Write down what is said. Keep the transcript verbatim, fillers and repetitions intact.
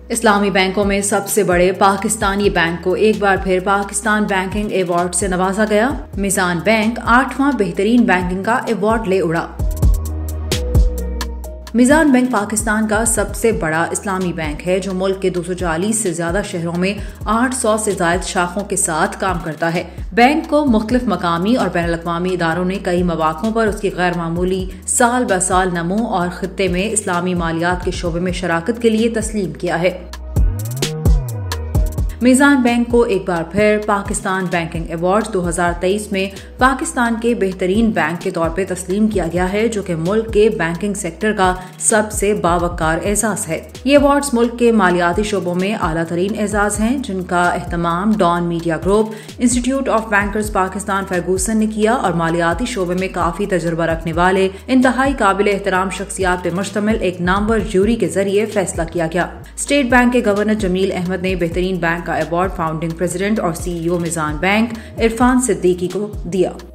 इस्लामी बैंकों में सबसे बड़े पाकिस्तानी बैंक को एक बार फिर पाकिस्तान बैंकिंग अवार्ड से नवाजा गया। मिजान बैंक आठवां बेहतरीन बैंकिंग का अवार्ड ले उड़ा। मिजान बैंक पाकिस्तान का सबसे बड़ा इस्लामी बैंक है जो मुल्क के दो सौ चालीस से ज्यादा शहरों में आठ सौ से ज्यादा शाखों के साथ काम करता है। बैंक को मुख्तलिफ मकामी और बैनुल अक़वामी इदारों ने कई मौक़ों पर उसकी गैर मामूली साल ब साल नमो और खित्ते में इस्लामी मालियात के शोबे में शराकत के लिए तस्लीम किया है। मिजान बैंक को एक बार फिर पाकिस्तान बैंकिंग अवार्ड दो हज़ार तेईस में पाकिस्तान के बेहतरीन बैंक के तौर पे तस्लीम किया गया है, जो कि मुल्क के बैंकिंग सेक्टर का सबसे बावकार एजाज है। ये अवार्ड्स मुल्क के मालियाती शोबों में आला तरीन एजाज हैं, जिनका एहतमाम Dawn media group, institute of bankers Pakistan Ferguson ने किया और मालियाती शोबे में काफी तजुर्बा रखने वाले इंतहाई काबिल एहतराम शख्सियात पे मुश्तमिल एक नामवर ज्यूरी के जरिए फैसला किया गया। स्टेट बैंक के गवर्नर जमील अहमद ने बेहतरीन बैंक का अवार्ड फाउंडिंग प्रेसिडेंट और सीईओ मिजान बैंक इरफान सिद्दीकी को दिया।